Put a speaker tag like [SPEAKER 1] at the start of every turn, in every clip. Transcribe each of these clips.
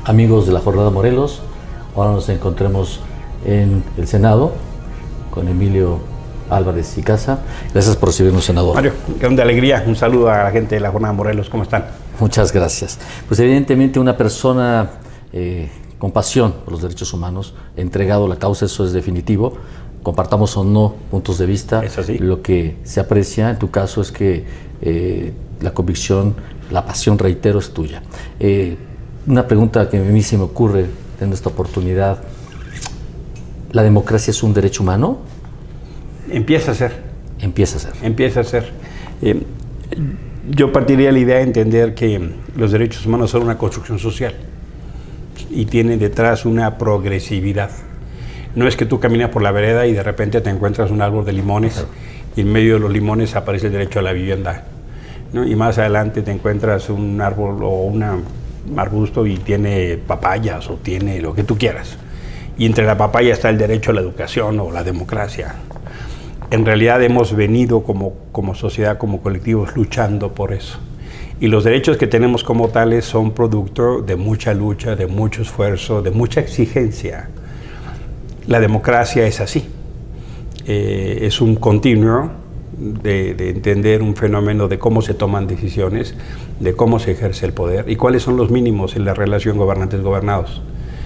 [SPEAKER 1] Amigos de la Jornada Morelos, ahora nos encontremos en el Senado con Emilio Álvarez y Casa. Gracias por recibirnos, senador.
[SPEAKER 2] Mario, de alegría. Un saludo a la gente de la Jornada Morelos. ¿Cómo están?
[SPEAKER 1] Muchas gracias. Pues evidentemente una persona con pasión por los derechos humanos, entregado a la causa, eso es definitivo. Compartamos o no puntos de vista,
[SPEAKER 2] es así.
[SPEAKER 1] Lo que se aprecia en tu caso es que la convicción, la pasión, reitero, es tuya. Una pregunta que a mí se me ocurre en esta oportunidad: ¿la democracia es un derecho humano?
[SPEAKER 2] Empieza a ser.
[SPEAKER 1] Empieza a ser.
[SPEAKER 2] Empieza a ser. Yo partiría de la idea de entender que los derechos humanos son una construcción social y tienen detrás una progresividad. No es que tú caminas por la vereda y de repente te encuentras un árbol de limones y en medio de los limones aparece el derecho a la vivienda, ¿no? Y más adelante te encuentras un árbol o un arbusto y tiene papayas o tiene lo que tú quieras. Y entre la papaya está el derecho a la educación o la democracia. En realidad hemos venido como sociedad, como colectivos, luchando por eso. Y los derechos que tenemos como tales son producto de mucha lucha, de mucho esfuerzo, de mucha exigencia. La democracia es así. Es un continuo de entender un fenómeno de cómo se toman decisiones, de cómo se ejerce el poder y cuáles son los mínimos en la relación gobernantes-gobernados.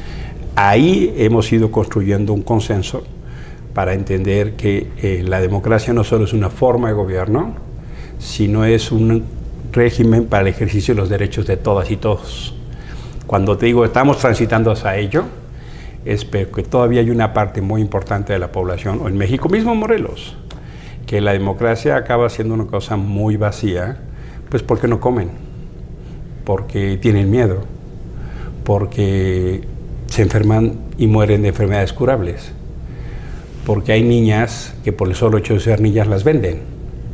[SPEAKER 2] Ahí hemos ido construyendo un consenso para entender que la democracia no solo es una forma de gobierno, sino es un régimen para el ejercicio de los derechos de todas y todos. Cuando te digo estamos transitando hacia ello, es porque todavía hay una parte muy importante de la población, o en México mismo, Morelos, que la democracia acaba siendo una cosa muy vacía, pues porque no comen, porque tienen miedo, porque se enferman y mueren de enfermedades curables, porque hay niñas que por el solo hecho de ser niñas las venden.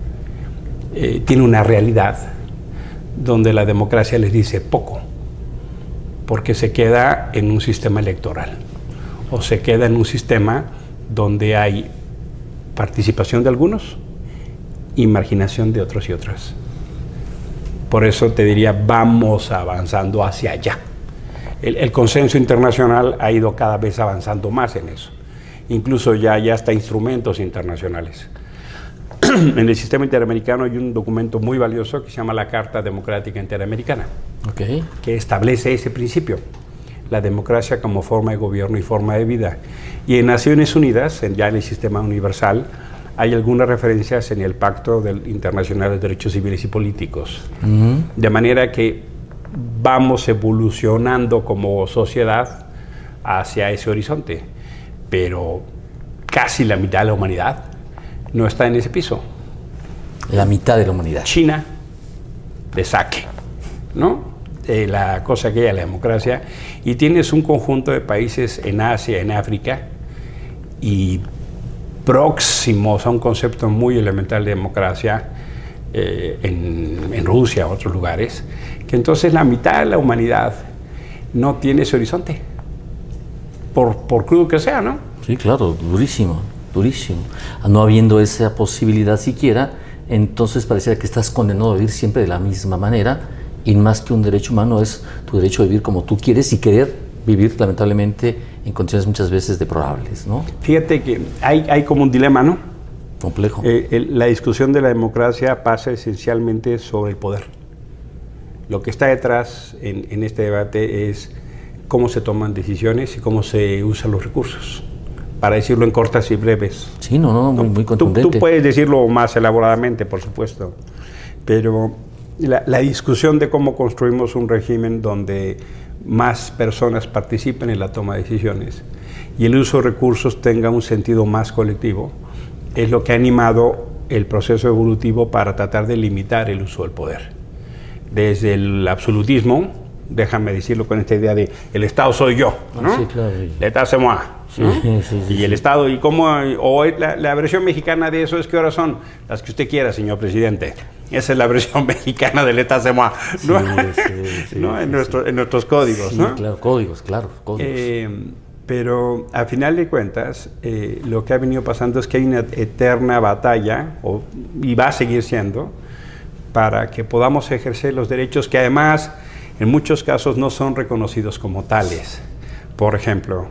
[SPEAKER 2] Tiene una realidad donde la democracia les dice poco, porque se queda en un sistema electoral o se queda en un sistema donde hay participación de algunos y marginación de otros y otras. Por eso te diría, vamos avanzando hacia allá. El consenso internacional ha ido cada vez avanzando más en eso. Incluso ya hasta instrumentos internacionales. En el sistema interamericano hay un documento muy valioso que se llama la Carta Democrática Interamericana, que establece ese principio, la democracia como forma de gobierno y forma de vida. Y en Naciones Unidas, ya en el sistema universal, hay algunas referencias en el Pacto Internacional de Derechos Civiles y Políticos. De manera que vamos evolucionando como sociedad hacia ese horizonte, pero casi la mitad de la humanidad no está en ese piso.
[SPEAKER 1] La mitad de la humanidad.
[SPEAKER 2] China, de saque, ¿no? La cosa que hay, la democracia, y tienes un conjunto de países en Asia, en África, y próximos a un concepto muy elemental de democracia, en Rusia, otros lugares, que entonces la mitad de la humanidad no tiene ese horizonte, por crudo que sea, ¿no?
[SPEAKER 1] Sí, claro, durísimo, durísimo. No habiendo esa posibilidad siquiera, entonces pareciera que estás condenado a vivir siempre de la misma manera, y más que un derecho humano es tu derecho a vivir como tú quieres y querer vivir, lamentablemente, en condiciones muchas veces deplorables, ¿no?
[SPEAKER 2] Fíjate que hay como un dilema, ¿no?
[SPEAKER 1] Complejo.
[SPEAKER 2] La discusión de la democracia pasa esencialmente sobre el poder. Lo que está detrás en este debate es cómo se toman decisiones y cómo se usan los recursos, para decirlo en cortas y breves.
[SPEAKER 1] Sí, muy contundente.
[SPEAKER 2] Tú puedes decirlo más elaboradamente, por supuesto, pero la discusión de cómo construimos un régimen donde más personas participen en la toma de decisiones y el uso de recursos tenga un sentido más colectivo es lo que ha animado el proceso evolutivo para tratar de limitar el uso del poder. Desde el absolutismo, déjame decirlo con esta idea de el Estado soy yo, ¿no?
[SPEAKER 1] Sí, claro.
[SPEAKER 2] L'État c'est moi, ¿no?
[SPEAKER 1] Sí,
[SPEAKER 2] y el Estado, y cómo, o la versión mexicana de eso es ¿qué horas son? Las que usted quiera, señor presidente. Esa es la versión mexicana del L'État c'est moi, ¿no? ¿no? En nuestros códigos,
[SPEAKER 1] sí,
[SPEAKER 2] ¿no?
[SPEAKER 1] Claro, códigos.
[SPEAKER 2] Pero a final de cuentas, lo que ha venido pasando es que hay una eterna batalla, y va a seguir siendo, para que podamos ejercer los derechos que además en muchos casos no son reconocidos como tales. Por ejemplo,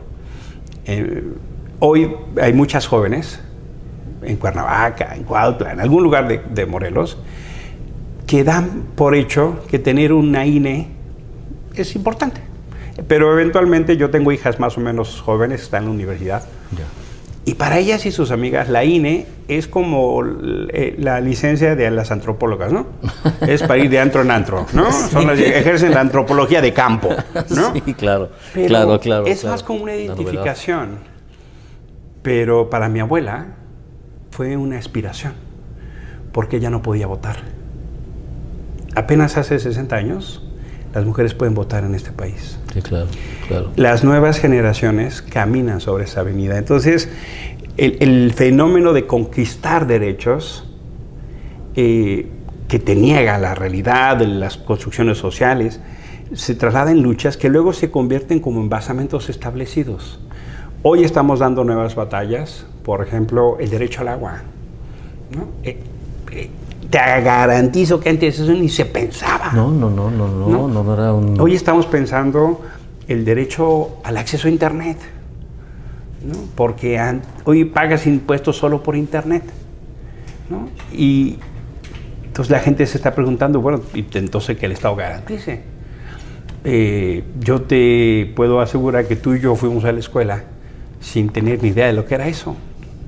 [SPEAKER 2] hoy hay muchas jóvenes en Cuernavaca, en Cuautla, en algún lugar de Morelos, que dan por hecho que tener una INE es importante. Pero eventualmente yo tengo hijas más o menos jóvenes, están en la universidad, y para ellas y sus amigas la INE es como la licencia de las antropólogas, ¿no? Es para ir de antro en antro, ¿no?
[SPEAKER 1] Sí.
[SPEAKER 2] Son las que ejercen la antropología de campo, ¿no?
[SPEAKER 1] Sí, claro.
[SPEAKER 2] Pero
[SPEAKER 1] claro.
[SPEAKER 2] es más como una identificación. Pero para mi abuela fue una aspiración, porque ella no podía votar. Apenas hace 60 años, las mujeres pueden votar en este país.
[SPEAKER 1] Sí, claro.
[SPEAKER 2] Las nuevas generaciones caminan sobre esa avenida. Entonces, el fenómeno de conquistar derechos que te niega la realidad de las construcciones sociales se traslada en luchas que luego se convierten como en basamentos establecidos. Hoy estamos dando nuevas batallas, por ejemplo, el derecho al agua, ¿no? Te garantizo que antes eso ni se pensaba.
[SPEAKER 1] No era un...
[SPEAKER 2] Hoy estamos pensando el derecho al acceso a Internet, ¿no? Porque hoy pagas impuestos solo por Internet, ¿no? Y entonces la gente se está preguntando, bueno, entonces que el Estado garantice. Yo te puedo asegurar que tú y yo fuimos a la escuela sin tener ni idea de lo que era eso.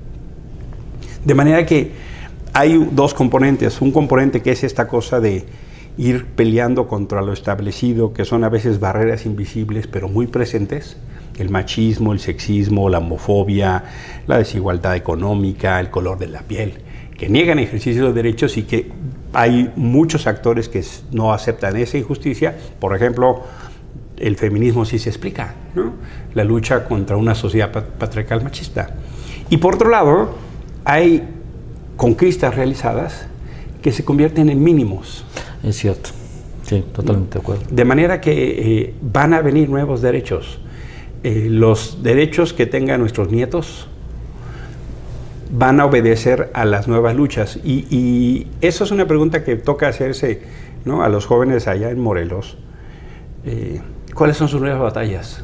[SPEAKER 2] De manera que hay dos componentes. Un componente que es esta cosa de ir peleando contra lo establecido, que son a veces barreras invisibles, pero muy presentes. El machismo, el sexismo, la homofobia, la desigualdad económica, el color de la piel, que niegan ejercicio de derechos y que hay muchos actores que no aceptan esa injusticia. Por ejemplo, el feminismo sí se explica, ¿no? La lucha contra una sociedad patriarcal machista. Y por otro lado, hay conquistas realizadas que se convierten en mínimos.
[SPEAKER 1] Es cierto, sí, totalmente de acuerdo.
[SPEAKER 2] De manera que van a venir nuevos derechos. Los derechos que tengan nuestros nietos van a obedecer a las nuevas luchas. Y eso es una pregunta que toca hacerse, ¿no?, a los jóvenes allá en Morelos. ¿Cuáles son sus nuevas batallas?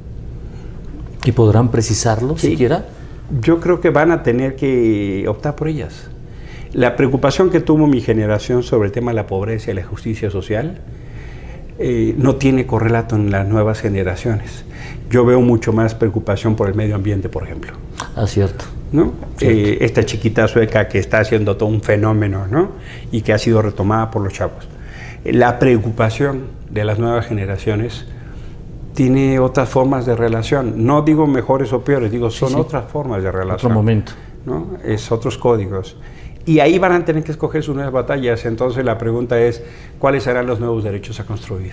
[SPEAKER 1] ¿Y podrán precisarlo siquiera?
[SPEAKER 2] Yo creo que van a tener que optar por ellas. La preocupación que tuvo mi generación sobre el tema de la pobreza y la justicia social no tiene correlato en las nuevas generaciones. Yo veo mucho más preocupación por el medio ambiente, por ejemplo.
[SPEAKER 1] Ah, cierto.
[SPEAKER 2] ¿No? Esta chiquita sueca que está haciendo todo un fenómeno, ¿no?, y que ha sido retomada por los chavos. La preocupación de las nuevas generaciones tiene otras formas de relación. No digo mejores o peores, digo son otras formas de relación.
[SPEAKER 1] Otro momento.
[SPEAKER 2] ¿No? Es otros códigos. Y ahí van a tener que escoger sus nuevas batallas. Entonces la pregunta es, ¿cuáles serán los nuevos derechos a construir?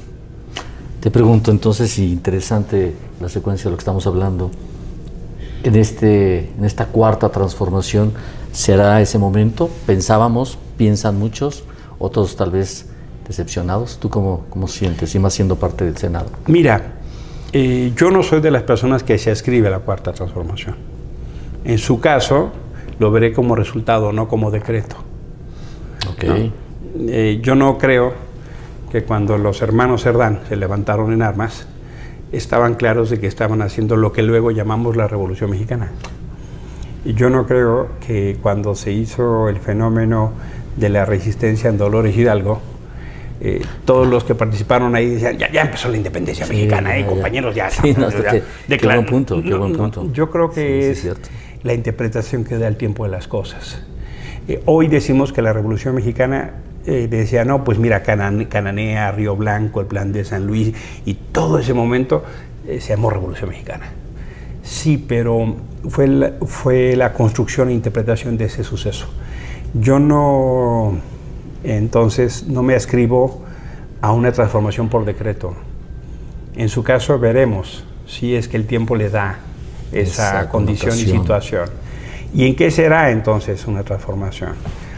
[SPEAKER 1] Te pregunto entonces, si interesante la secuencia de lo que estamos hablando, en esta cuarta transformación, ¿será ese momento? Pensábamos, piensan muchos, otros tal vez decepcionados. ¿Tú cómo sientes, y más siendo parte del Senado?
[SPEAKER 2] Mira, yo no soy de las personas que se ascribe a la cuarta transformación. En su caso, lo veré como resultado, no como decreto.
[SPEAKER 1] Okay.
[SPEAKER 2] ¿No? Yo no creo que cuando los hermanos Cerdán se levantaron en armas, estaban claros de que estaban haciendo lo que luego llamamos la Revolución Mexicana. Y yo no creo que cuando se hizo el fenómeno de la resistencia en Dolores Hidalgo, todos los que participaron ahí decían, ya empezó la independencia mexicana, compañeros, ya.
[SPEAKER 1] Sí, qué buen punto, qué buen punto.
[SPEAKER 2] Yo creo que es la interpretación que da el tiempo de las cosas. Hoy decimos que la Revolución Mexicana decía, no, pues mira, Cananea, Río Blanco, el Plan de San Luis, y todo ese momento se llamó Revolución Mexicana. Sí, pero fue la construcción e interpretación de ese suceso. Yo entonces no me ascribo a una transformación por decreto. En su caso veremos si es que el tiempo le da esa condición y situación. ¿Y en qué será entonces una transformación?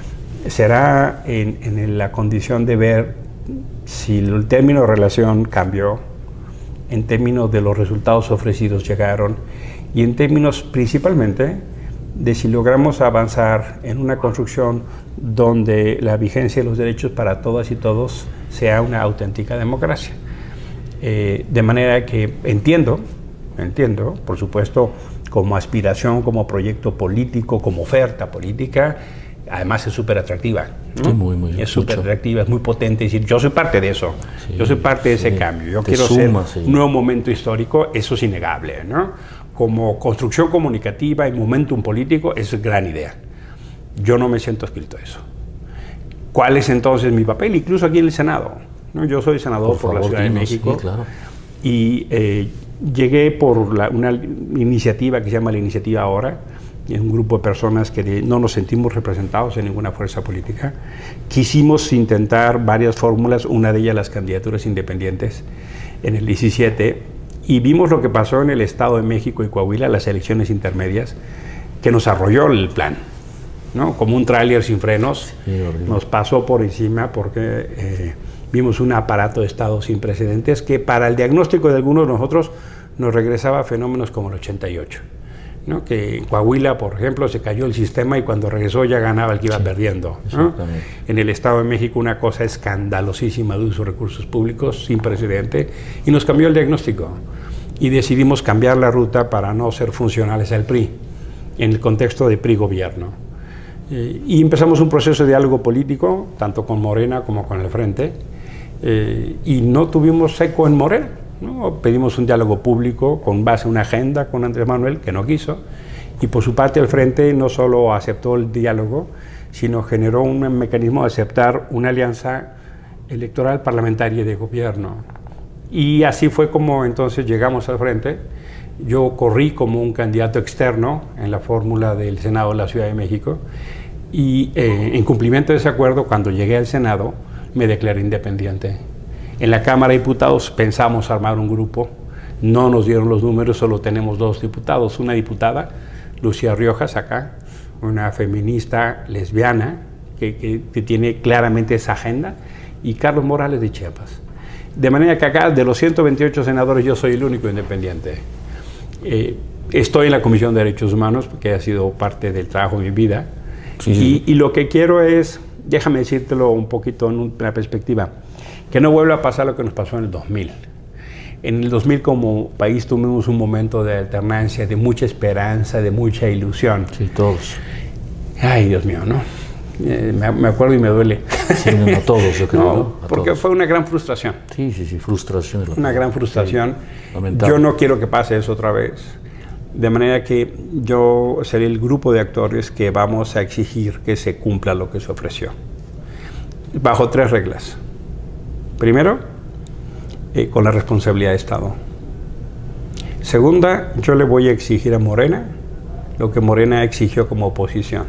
[SPEAKER 2] Será en la condición de ver si el término de relación cambió, en términos de los resultados ofrecidos llegaron, y en términos principalmente de si logramos avanzar en una construcción donde la vigencia de los derechos para todas y todos sea una auténtica democracia. De manera que entiendo, por supuesto, como aspiración, como proyecto político, como oferta política, además es súper atractiva, ¿no?
[SPEAKER 1] Sí, muy,
[SPEAKER 2] es súper atractiva, es muy potente. Es decir, yo soy parte de eso,
[SPEAKER 1] sí,
[SPEAKER 2] yo soy parte de ese cambio. Yo quiero ser un nuevo momento histórico, eso es innegable, ¿no? Como construcción comunicativa y momentum político, eso es gran idea. Yo no me siento adscrito a eso. ¿Cuál es entonces mi papel? Incluso aquí en el Senado, ¿no? Yo soy senador por la Ciudad de México,
[SPEAKER 1] sí, claro.
[SPEAKER 2] Y llegué por una iniciativa que se llama la Iniciativa Ahora. Es un grupo de personas que no nos sentimos representados en ninguna fuerza política. Quisimos intentar varias fórmulas, una de ellas las candidaturas independientes en el 17, y vimos lo que pasó en el Estado de México y Coahuila, las elecciones intermedias, que nos arrolló el plan, ¿no? Como un tráiler sin frenos, sí, nos pasó por encima porque vimos un aparato de Estado sin precedentes que para el diagnóstico de algunos de nosotros nos regresaba a fenómenos como el 88. ¿No? Que en Coahuila, por ejemplo, se cayó el sistema y cuando regresó ya ganaba el que iba perdiendo, ¿no? En el Estado de México una cosa escandalosísima de uso de recursos públicos sin precedente, y nos cambió el diagnóstico y decidimos cambiar la ruta para no ser funcionales al PRI en el contexto de PRI gobierno, y empezamos un proceso de diálogo político tanto con Morena como con el Frente, y no tuvimos eco en Morena, ¿no? Pedimos un diálogo público con base en una agenda con Andrés Manuel, que no quiso, y por su parte el Frente no solo aceptó el diálogo, sino generó un mecanismo de aceptar una alianza electoral parlamentaria de gobierno. Y así fue como entonces llegamos al Frente. Yo corrí como un candidato externo en la fórmula del Senado de la Ciudad de México, y en cumplimiento de ese acuerdo, cuando llegué al Senado, me declaré independiente. En la Cámara de Diputados pensamos armar un grupo, no nos dieron los números, solo tenemos 2 diputados, una diputada, Lucía Riojas, acá, una feminista lesbiana que tiene claramente esa agenda, y Carlos Morales de Chiapas. De manera que acá, de los 128 senadores, yo soy el único independiente. Estoy en la Comisión de Derechos Humanos, porque ha sido parte del trabajo de mi vida, sí. Y lo que quiero es, déjame decírtelo un poquito en una perspectiva, que no vuelva a pasar lo que nos pasó en el 2000. En el 2000 como país tuvimos un momento de alternancia, de mucha esperanza, de mucha ilusión.
[SPEAKER 1] Sí, todos.
[SPEAKER 2] Ay, Dios mío, ¿no? Me acuerdo y me duele.
[SPEAKER 1] Sí, no, todos, yo creo.
[SPEAKER 2] No, porque fue una gran frustración.
[SPEAKER 1] Sí, frustración.
[SPEAKER 2] Una gran frustración.
[SPEAKER 1] Sí, lamentable.
[SPEAKER 2] Yo no quiero que pase eso otra vez. De manera que yo seré el grupo de actores que vamos a exigir que se cumpla lo que se ofreció. Bajo 3 reglas. Primero, con la responsabilidad de Estado. Segunda, yo le voy a exigir a Morena lo que Morena exigió como oposición.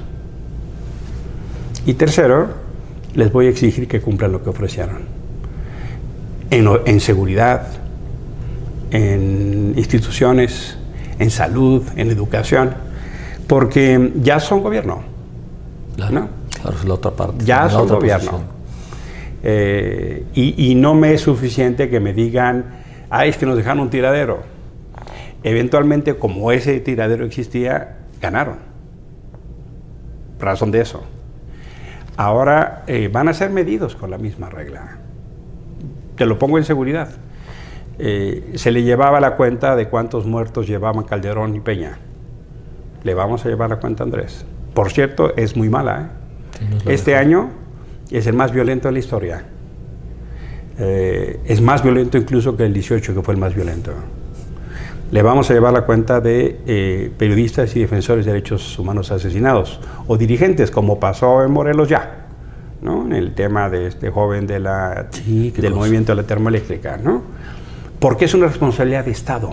[SPEAKER 2] Y tercero, les voy a exigir que cumplan lo que ofrecieron. En seguridad, en instituciones, en salud, en educación, porque ya son gobierno.
[SPEAKER 1] Claro,
[SPEAKER 2] ¿no?
[SPEAKER 1] Claro, es la otra parte.
[SPEAKER 2] Ya son gobierno. Y no me es suficiente que me digan, ay, es que nos dejaron un tiradero. Eventualmente, como ese tiradero existía, ganaron. Razón de eso. Ahora van a ser medidos con la misma regla. Te lo pongo en seguridad. Se le llevaba la cuenta de cuántos muertos llevaban Calderón y Peña. Le vamos a llevar la cuenta a Andrés. Por cierto, es muy mala, ¿eh? Sí, no este año es el más violento de la historia. Es más violento incluso que el 18, que fue el más violento. Le vamos a llevar la cuenta de periodistas y defensores de derechos humanos asesinados, o dirigentes, como pasó en Morelos ya, ¿no? En el tema de este joven del movimiento de la termoeléctrica, ¿no? Porque es una responsabilidad de Estado.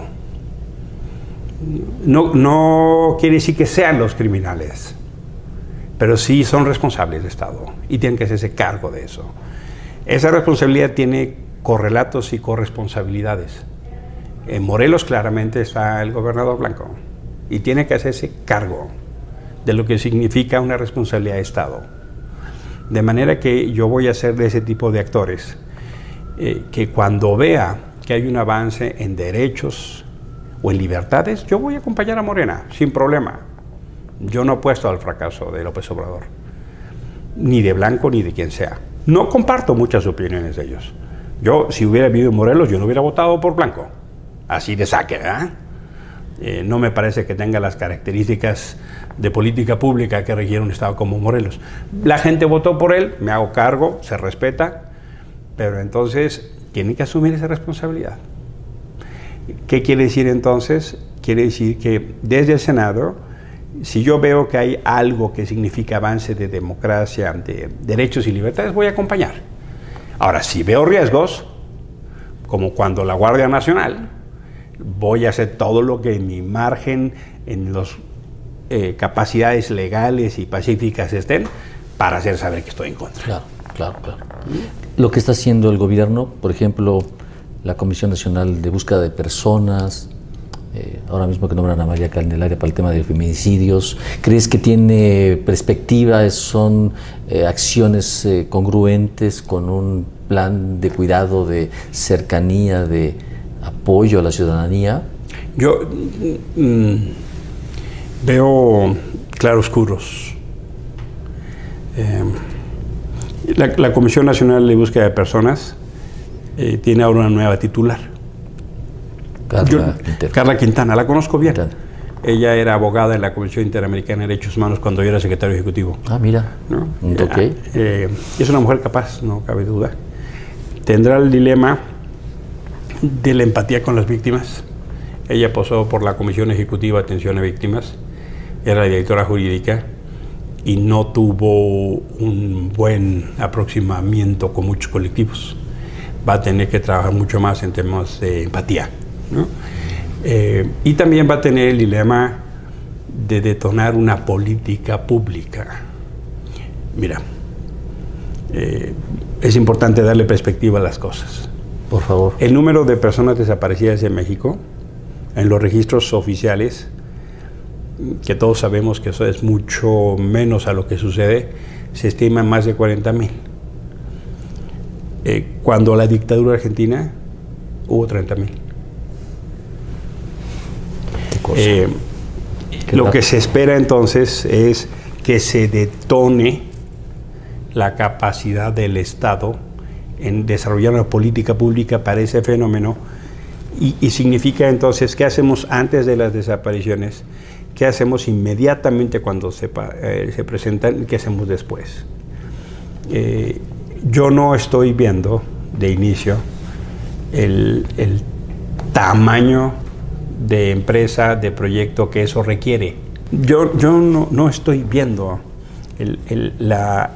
[SPEAKER 2] No quiere decir que sean los criminales, pero sí son responsables de Estado y tienen que hacerse cargo de eso. Esa responsabilidad tiene correlatos y corresponsabilidades. En Morelos claramente está el gobernador Blanco y tiene que hacerse cargo de lo que significa una responsabilidad de Estado. De manera que yo voy a ser de ese tipo de actores que cuando vea que hay un avance en derechos o en libertades, yo voy a acompañar a Morena, sin problema. Yo no apuesto al fracaso de López Obrador, ni de Blanco ni de quien sea. No comparto muchas opiniones de ellos. Yo, si hubiera vivido en Morelos, yo no hubiera votado por Blanco. Así de saque, ¿verdad? No me parece que tenga las características de política pública que requiere un estado como Morelos. La gente votó por él, me hago cargo, se respeta, pero entonces tienen que asumir esa responsabilidad. ¿Qué quiere decir entonces? Quiere decir que desde el Senado, si yo veo que hay algo que significa avance de democracia, de derechos y libertades, voy a acompañar. Ahora, si veo riesgos, como cuando la Guardia Nacional, voy a hacer todo lo que en mi margen, en las capacidades legales y pacíficas estén, para hacer saber que estoy en contra.
[SPEAKER 1] Claro, claro, claro. Lo que está haciendo el gobierno, por ejemplo, la Comisión Nacional de Búsqueda de Personas, ahora mismo que nombran a María Candelaria para el tema de feminicidios, ¿crees que tiene perspectiva? ¿Son acciones congruentes con un plan de cuidado, de cercanía, de apoyo a la ciudadanía?
[SPEAKER 2] Yo veo claroscuros. La Comisión Nacional de Búsqueda de Personas tiene ahora una nueva titular. Carla Quintana, la conozco bien. Quintana. Ella era abogada en la Comisión Interamericana de Derechos Humanos cuando yo era secretario ejecutivo.
[SPEAKER 1] Ah, mira.
[SPEAKER 2] ¿No?
[SPEAKER 1] Okay.
[SPEAKER 2] Es una mujer capaz, no cabe duda. Tendrá el dilema de la empatía con las víctimas. Ella pasó por la Comisión Ejecutiva de Atención a Víctimas, era la directora jurídica y no tuvo un buen aproximamiento con muchos colectivos. Va a tener que trabajar mucho más en temas de empatía, ¿no? Y también va a tener el dilema de detonar una política pública. Mira, es importante darle perspectiva a las cosas.
[SPEAKER 1] Por favor.
[SPEAKER 2] El número de personas desaparecidas en México, en los registros oficiales, que todos sabemos que eso es mucho menos a lo que sucede, se estima en más de 40,000. Cuando la dictadura argentina hubo 30,000. Lo que se espera entonces es que se detone la capacidad del Estado en desarrollar una política pública para ese fenómeno y significa entonces qué hacemos antes de las desapariciones, qué hacemos inmediatamente cuando se presentan y qué hacemos después. Yo no estoy viendo de inicio el tamaño de empresa, de proyecto que eso requiere. Yo no estoy viendo la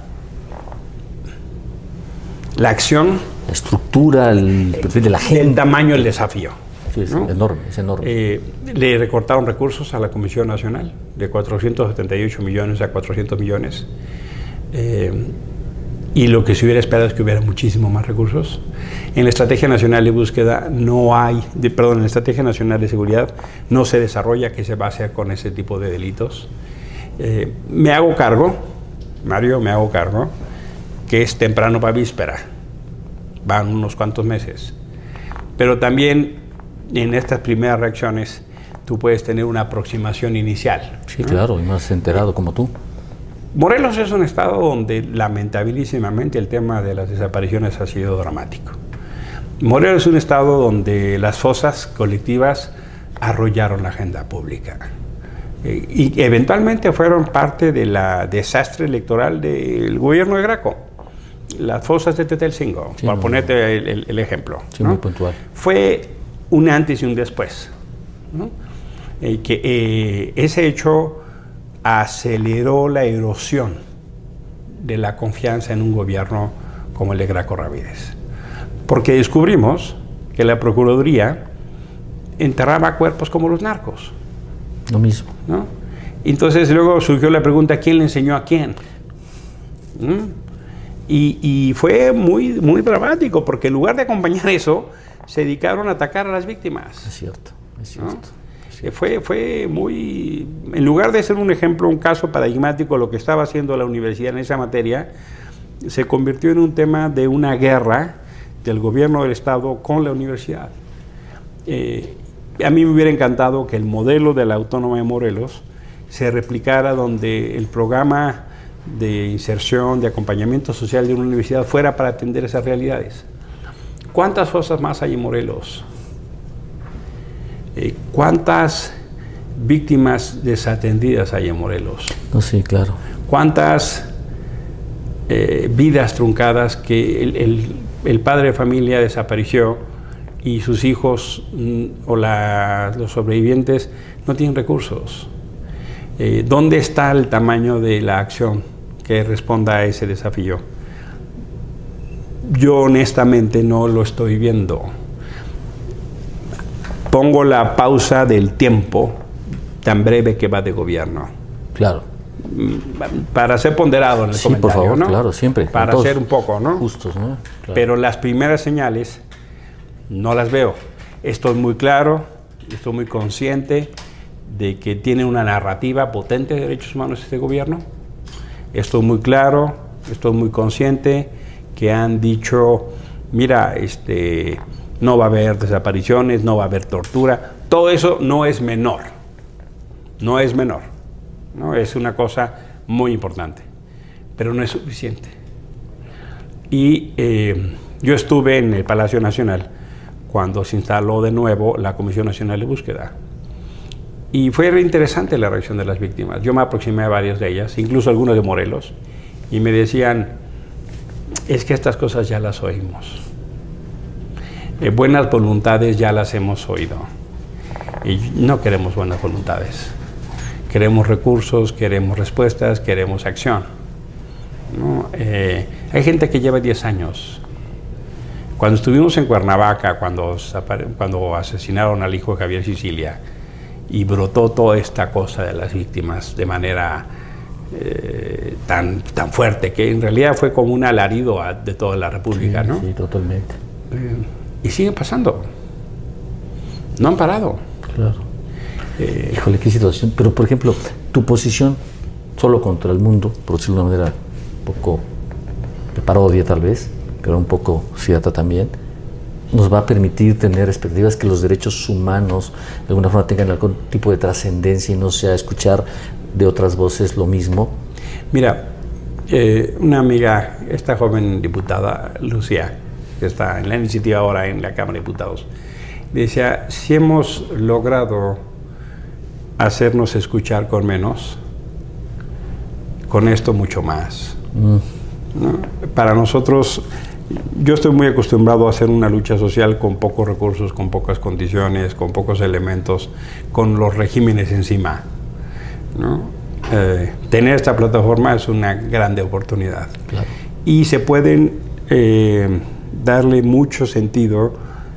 [SPEAKER 2] acción,
[SPEAKER 1] la estructura, el perfil de la gente,
[SPEAKER 2] el tamaño del desafío.
[SPEAKER 1] Sí, es, ¿no? Enorme, es enorme.
[SPEAKER 2] Le recortaron recursos a la Comisión Nacional de 478 millones a 400 millones. Y lo que se hubiera esperado es que hubiera muchísimo más recursos. En la Estrategia Nacional de Búsqueda no hay, en la Estrategia Nacional de Seguridad no se desarrolla qué se va a hacer con ese tipo de delitos. Me hago cargo, Mario, me hago cargo, que es temprano para víspera, van unos cuantos meses. Pero también en estas primeras reacciones tú puedes tener una aproximación inicial.
[SPEAKER 1] Sí, ¿no? Claro, y más enterado como tú.
[SPEAKER 2] Morelos es un estado donde lamentabilísimamente el tema de las desapariciones ha sido dramático. Morelos es un estado donde las fosas colectivas arrollaron la agenda pública y eventualmente fueron parte de la desastre electoral del gobierno de Graco. Las fosas de Tetelcingo, sí, para ponerte el ejemplo.
[SPEAKER 1] Sí,
[SPEAKER 2] ¿no?
[SPEAKER 1] Muy puntual.
[SPEAKER 2] Fue un antes y un después, ¿no? Ese hecho aceleró la erosión de la confianza en un gobierno como el de Graco Ramírez. Porque descubrimos que la Procuraduría enterraba cuerpos como los narcos.
[SPEAKER 1] Lo mismo.
[SPEAKER 2] ¿No? Entonces luego surgió la pregunta, ¿quién le enseñó a quién? Y fue muy, muy dramático, porque en lugar de acompañar eso, se dedicaron a atacar a las víctimas.
[SPEAKER 1] Es cierto, es cierto.
[SPEAKER 2] ¿No? Fue muy, en lugar de ser un ejemplo, un caso paradigmático, lo que estaba haciendo la universidad en esa materia, se convirtió en un tema de una guerra del gobierno del Estado con la universidad. A mí me hubiera encantado que el modelo de la Autónoma de Morelos se replicara, donde el programa de inserción, de acompañamiento social de una universidad fuera para atender esas realidades. ¿Cuántas fosas más hay en Morelos? ¿Cuántas víctimas desatendidas hay en Morelos?
[SPEAKER 1] No, sí, claro.
[SPEAKER 2] ¿Cuántas vidas truncadas que el padre de familia desapareció y sus hijos o los sobrevivientes no tienen recursos? ¿Dónde está el tamaño de la acción que responda a ese desafío? Yo honestamente no lo estoy viendo. Pongo la pausa del tiempo tan breve que va de gobierno.
[SPEAKER 1] Claro.
[SPEAKER 2] Para ser ponderado en el comentario,
[SPEAKER 1] por favor,
[SPEAKER 2] ¿no?
[SPEAKER 1] Claro, siempre.
[SPEAKER 2] Para ser un poco, ¿no?
[SPEAKER 1] Justos, ¿no? Claro.
[SPEAKER 2] Pero las primeras señales no las veo. Estoy muy claro, estoy muy consciente de que tiene una narrativa potente de derechos humanos este gobierno. Estoy muy claro, estoy muy consciente que han dicho, mira, no va a haber desapariciones, no va a haber tortura. Todo eso no es menor, no es menor, ¿no? Es una cosa muy importante, pero no es suficiente. Y yo estuve en el Palacio Nacional cuando se instaló de nuevo la Comisión Nacional de Búsqueda. Y fue interesante la reacción de las víctimas. Yo me aproximé a varias de ellas, incluso algunos de Morelos, y me decían, es que estas cosas ya las oímos. Buenas voluntades ya las hemos oído. Y no queremos buenas voluntades. Queremos recursos, queremos respuestas, queremos acción, ¿no? Hay gente que lleva 10 años. Cuando estuvimos en Cuernavaca, cuando asesinaron al hijo de Javier Sicilia, y brotó toda esta cosa de las víctimas de manera tan fuerte, que en realidad fue como un alarido de toda la República,
[SPEAKER 1] sí,
[SPEAKER 2] ¿no?
[SPEAKER 1] Sí, totalmente.
[SPEAKER 2] Y sigue pasando. No han parado.
[SPEAKER 1] Claro. Híjole, qué situación. Pero, por ejemplo, tu posición solo contra el mundo, por decirlo de una manera un poco de parodia tal vez, pero un poco cierta también, nos va a permitir tener expectativas que los derechos humanos de alguna forma tengan algún tipo de trascendencia y no sea escuchar de otras voces lo mismo.
[SPEAKER 2] Mira, una amiga, esta joven diputada, Lucía, que está en la iniciativa ahora en la Cámara de Diputados, decía, si hemos logrado hacernos escuchar con menos, con esto mucho más. ¿No? Para nosotros, yo estoy muy acostumbrado a hacer una lucha social con pocos recursos, con pocas condiciones, con pocos elementos, con los regímenes encima, ¿no? Tener esta plataforma es una grande oportunidad.
[SPEAKER 1] Claro.
[SPEAKER 2] Y se pueden darle mucho sentido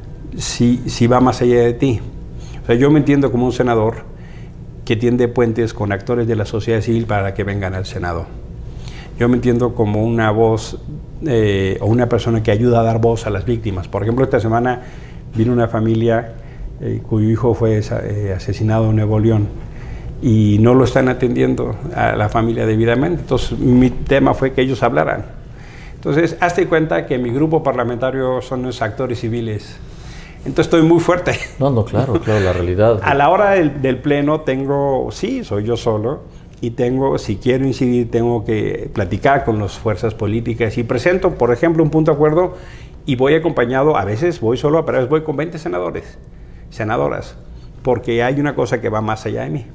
[SPEAKER 2] si va más allá de ti. O sea, yo me entiendo como un senador que tiende puentes con actores de la sociedad civil para que vengan al Senado. Yo me entiendo como una voz o una persona que ayuda a dar voz a las víctimas. Por ejemplo, esta semana vino una familia cuyo hijo fue asesinado en Nuevo León y no lo están atendiendo a la familia debidamente. Entonces, mi tema fue que ellos hablaran. Entonces, hazte cuenta que mi grupo parlamentario son los actores civiles. Entonces estoy muy fuerte.
[SPEAKER 1] No, claro, la realidad.
[SPEAKER 2] A la hora del pleno tengo, sí, soy yo solo, y tengo, si quiero incidir, tengo que platicar con las fuerzas políticas y presento, por ejemplo, un punto de acuerdo y voy acompañado, a veces voy solo, pero a veces voy con 20 senadores, senadoras, porque hay una cosa que va más allá de mí.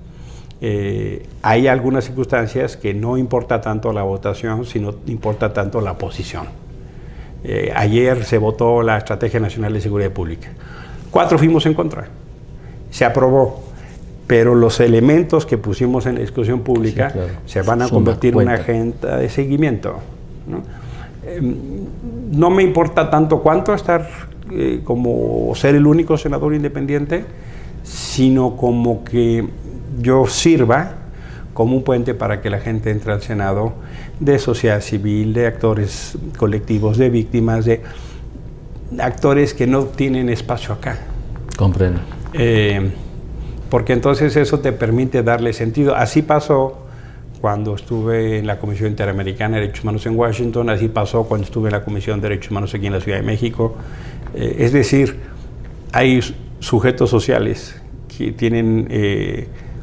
[SPEAKER 2] Hay algunas circunstancias que no importa tanto la votación, sino importa tanto la posición. Ayer se votó la Estrategia Nacional de Seguridad Pública. 4 fuimos en contra. Se aprobó, pero los elementos que pusimos en la discusión pública, sí, claro, se van a convertir en una agenda de seguimiento, ¿no? No me importa tanto cuánto estar como ser el único senador independiente, sino como que yo sirva como un puente para que la gente entre al Senado, de sociedad civil, de actores colectivos, de víctimas, de actores que no tienen espacio acá.
[SPEAKER 1] Comprendo.
[SPEAKER 2] Porque entonces eso te permite darle sentido. Así pasó cuando estuve en la Comisión Interamericana de Derechos Humanos en Washington, así pasó cuando estuve en la Comisión de Derechos Humanos aquí en la Ciudad de México. Es decir, hay sujetos sociales que tienen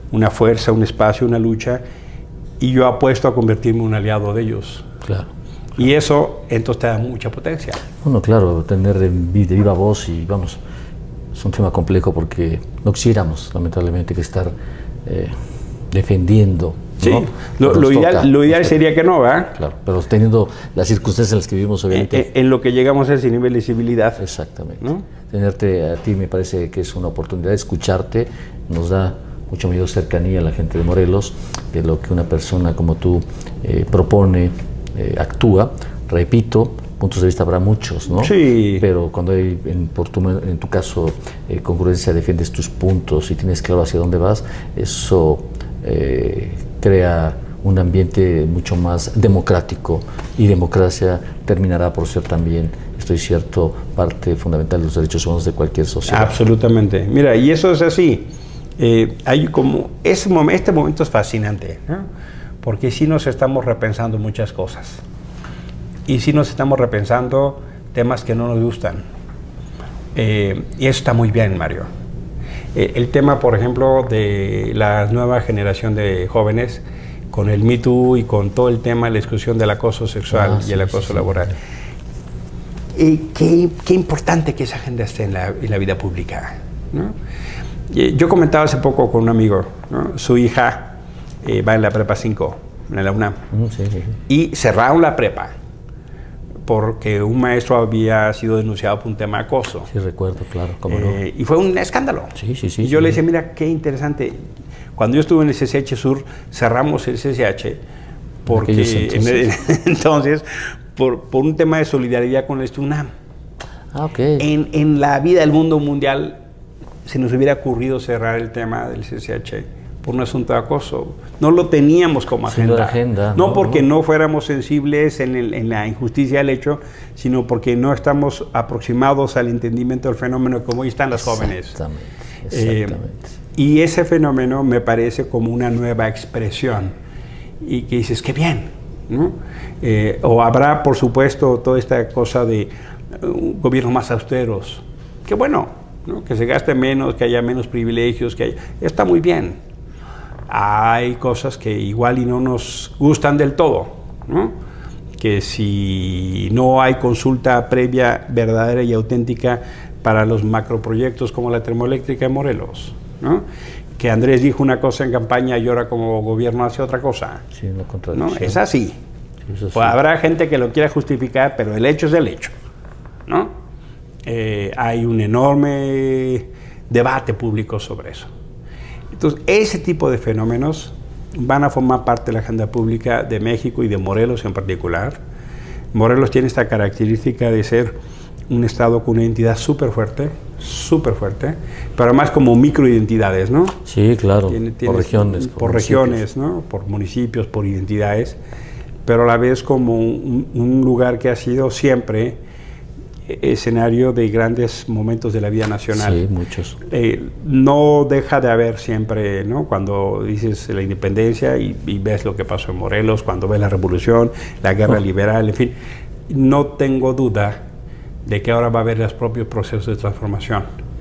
[SPEAKER 2] una fuerza, un espacio, una lucha, y yo apuesto a convertirme en un aliado de ellos.
[SPEAKER 1] Claro.
[SPEAKER 2] Y eso entonces te da mucha potencia.
[SPEAKER 1] Bueno, claro, tener de viva voz y vamos, es un tema complejo porque no quisiéramos lamentablemente que estar defendiendo.
[SPEAKER 2] Sí,
[SPEAKER 1] ¿no?
[SPEAKER 2] lo ideal sería que no, ¿verdad?
[SPEAKER 1] Claro, pero teniendo las circunstancias en las que vivimos, obviamente.
[SPEAKER 2] En lo que llegamos a ese nivel de civilidad.
[SPEAKER 1] Exactamente.
[SPEAKER 2] ¿No?
[SPEAKER 1] Tenerte a ti me parece que es una oportunidad de escucharte, nos da mucho mayor cercanía a la gente de Morelos, de lo que una persona como tú propone, actúa. Repito, puntos de vista habrá muchos, ¿no?
[SPEAKER 2] Sí.
[SPEAKER 1] Pero cuando hay, en tu caso, congruencia, defiendes tus puntos y tienes claro hacia dónde vas, eso crea un ambiente mucho más democrático, y democracia terminará por ser también, estoy cierto, parte fundamental de los derechos humanos de cualquier sociedad.
[SPEAKER 2] Absolutamente. Mira, y eso es así. Hay como este momento es fascinante, ¿no? Porque sí nos estamos repensando muchas cosas. Y sí nos estamos repensando temas que no nos gustan. Y eso está muy bien, Mario. El tema, por ejemplo, de la nueva generación de jóvenes, con el Me Too y con todo el tema de la exclusión del acoso sexual y el acoso laboral. Qué importante que esa agenda esté en la vida pública, ¿no? Yo comentaba hace poco con un amigo, ¿no? Su hija va en la prepa 5, en la UNAM, y cerraron la prepa porque un maestro había sido denunciado por un tema de acoso.
[SPEAKER 1] Sí, recuerdo, claro. ¿Cómo no?
[SPEAKER 2] Y fue un escándalo.
[SPEAKER 1] Sí.
[SPEAKER 2] Y yo le decía, mira, qué interesante. Cuando yo estuve en el CCH Sur, cerramos el CCH porque entonces por un tema de solidaridad con el UNAM. En la vida del mundo mundial se nos hubiera ocurrido cerrar el tema del CCH por un asunto de acoso. No lo teníamos como agenda. No porque no fuéramos sensibles en la injusticia del hecho, sino porque no estamos aproximados al entendimiento del fenómeno como hoy están las jóvenes. Exactamente. Y ese fenómeno me parece como una nueva expresión. Y que dices, qué bien, ¿no? O habrá, por supuesto, toda esta cosa de gobiernos más austeros. Qué bueno, ¿no? Que se gaste menos, que haya menos privilegios, está muy bien. Hay cosas que igual y no nos gustan del todo, ¿no? Que si no hay consulta previa, verdadera y auténtica para los macroproyectos como la termoeléctrica de Morelos, ¿no? Que Andrés dijo una cosa en campaña y ahora como gobierno hace otra cosa.
[SPEAKER 1] Sí, una contradicción.
[SPEAKER 2] ¿No? Es así. Pues habrá gente que lo quiera justificar, pero el hecho es el hecho, ¿no? Hay un enorme debate público sobre eso. Entonces, ese tipo de fenómenos van a formar parte de la agenda pública de México y de Morelos en particular. Morelos tiene esta característica de ser un estado con una identidad súper fuerte, pero además como microidentidades, ¿no?
[SPEAKER 1] Sí, claro, por regiones.
[SPEAKER 2] Por regiones, ¿no? Por municipios, por identidades, pero a la vez como un lugar que ha sido siempre escenario de grandes momentos de la vida nacional.
[SPEAKER 1] Sí, muchos.
[SPEAKER 2] No deja de haber siempre, ¿no? Cuando dices la independencia y ves lo que pasó en Morelos, cuando ves la revolución, la guerra liberal, en fin, no tengo duda de que ahora va a haber los propios procesos de transformación.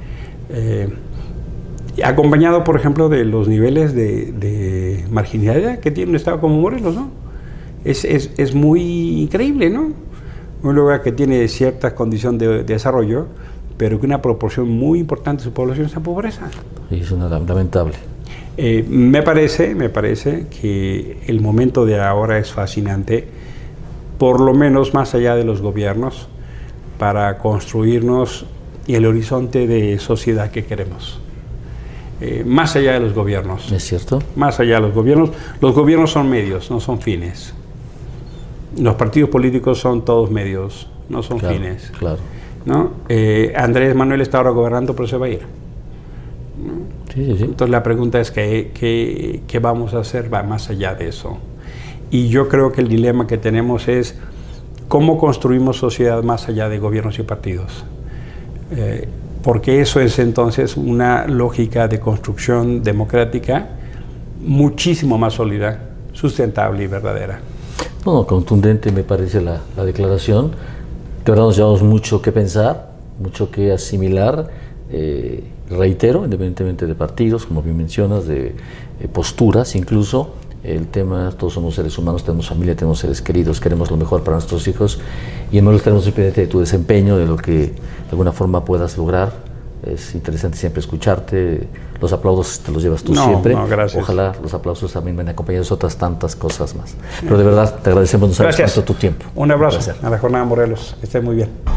[SPEAKER 2] Acompañado, por ejemplo, de los niveles de marginalidad que tiene un estado como Morelos, ¿no? Es muy increíble, ¿no? Un lugar que tiene cierta condición de desarrollo, pero que una proporción muy importante de su población está en pobreza.
[SPEAKER 1] Y es lamentable.
[SPEAKER 2] Me parece que el momento de ahora es fascinante, por lo menos más allá de los gobiernos, para construirnos el horizonte de sociedad que queremos. Más allá de los gobiernos.
[SPEAKER 1] ¿Es cierto? Más
[SPEAKER 2] allá de los gobiernos son medios, no son fines. Los partidos políticos son todos medios, no son fines.
[SPEAKER 1] Claro.
[SPEAKER 2] ¿No? Andrés Manuel está ahora gobernando, pero se va a ir, ¿no?
[SPEAKER 1] Sí.
[SPEAKER 2] Entonces la pregunta es ¿qué vamos a hacer? Va más allá de eso. Y yo creo que el dilema que tenemos es cómo construimos sociedad más allá de gobiernos y partidos. Porque eso es entonces una lógica de construcción democrática muchísimo más sólida, sustentable y verdadera.
[SPEAKER 1] No, contundente me parece la declaración. De verdad nos llevamos mucho que pensar, mucho que asimilar. Reitero, independientemente de partidos, como bien mencionas, de posturas incluso, el tema, todos somos seres humanos, tenemos familia, tenemos seres queridos, queremos lo mejor para nuestros hijos y en menos estaremos pendientes de tu desempeño, de lo que de alguna forma puedas lograr. Es interesante siempre escucharte, los aplausos te los llevas tú siempre.
[SPEAKER 2] No, gracias.
[SPEAKER 1] Ojalá los aplausos también van acompañados de otras tantas cosas más. Pero de verdad te agradecemos, nos has puesto tu tiempo.
[SPEAKER 2] Un abrazo a la Jornada Morelos, que esté muy bien.